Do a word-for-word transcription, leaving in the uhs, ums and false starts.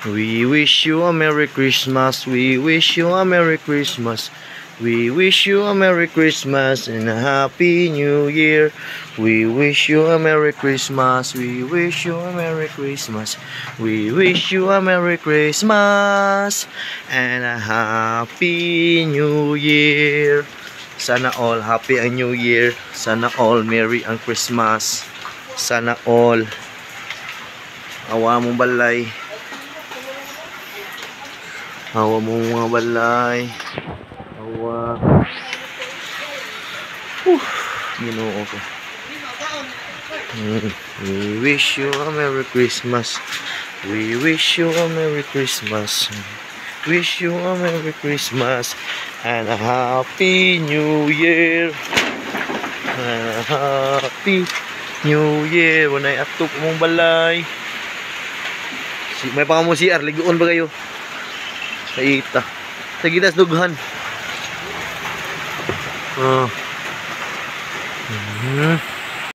We wish you a Merry Christmas. We wish you a Merry Christmas. We wish you a Merry Christmas and a Happy New Year. We wish you a Merry Christmas. We wish you a Merry Christmas. We wish you a Merry Christmas and a Happy New Year. Sana all happy ang New Year. Sana all merry ang Christmas. Sana all awa mong balay. Awa mong mga balay. Awa. Whew. Ginoo ko. Mm. We wish you a Merry Christmas. We wish you a Merry Christmas. Wish you a Merry Christmas and a Happy New Year. And a Happy New Year. Wanay atok mong balay. Si, may pa mo si R. Ligoon ba kayo? Kaita. Tagitas dughan. Ah. Uh. Mm-hmm.